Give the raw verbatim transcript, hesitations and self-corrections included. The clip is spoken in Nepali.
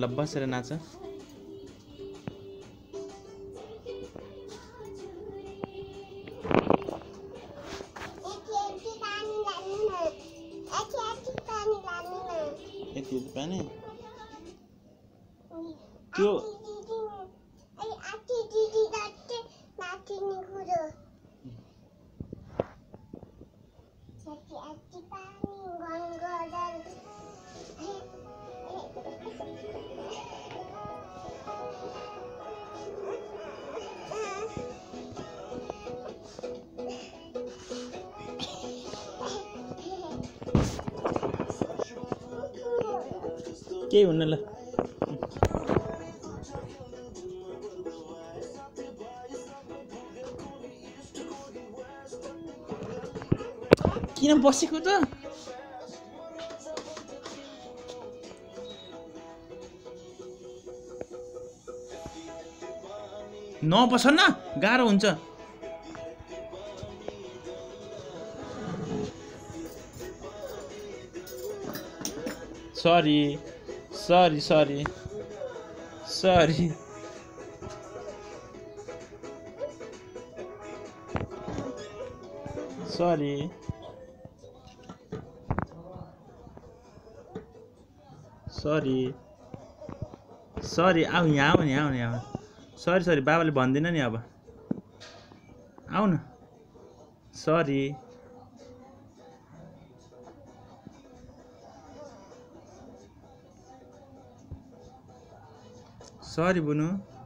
बसेर नाच। यति यति पानी त्यो के हुन्न ल किन बसेको त नबस न गाह्रो हुन्छ sorry sorry sorry sorry sorry sorry sorry आऊ यहाँ आऊ नि आऊ नि आऊ सरी सरी बाबाले भन्दिन नि अब आऊ न सरी सरी बुनु